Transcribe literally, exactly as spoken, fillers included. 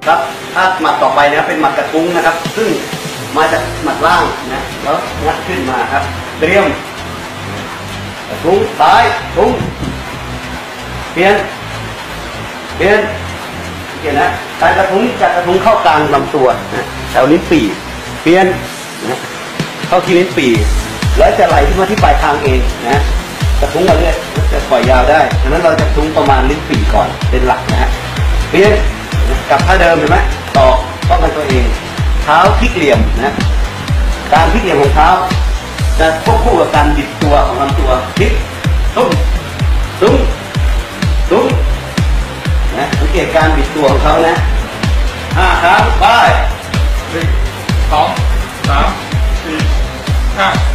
ครับถ้าหมัดต่อไปนะเป็นหมัดกระทุ้งนะครับซึ่งมาจากหมัดล่างนะแล้วงัดขึ้นมาครับเตรียมกระทุ้งซ้ายทุ้งเปลี่ยนเปลี่ยนเปลี่ยนนะการกระทุ้งจะกระทุ้งเข้ากลางลำตัวนะแถวลิ้นปี่เปลี่ยนนะเข้าที่ลิ้นปี่แล้วจะไหลขึ้นมาที่ปลายคางเองนะกระทุ้งมาเรื่อยจะปล่อยยาวได้ฉะนั้นเราจะกระทุ้งประมาณลิ้นปี่ก่อนเป็นหลักนะฮะเปลี่ยนกับท่าเดิมเห็นไหมต่อป้องกันตัวเองเท้าพลิกเหลี่ยมนะการพลิกเหลี่ยมของเท้าจะควบคู่กับการบิดตัวของลำตัวพลิกตุ้มตุ้มตุ้มนะสังเกตการบิดตัวของเขานะห้าครั้งไปหนึ่งสองสามสี่ห้า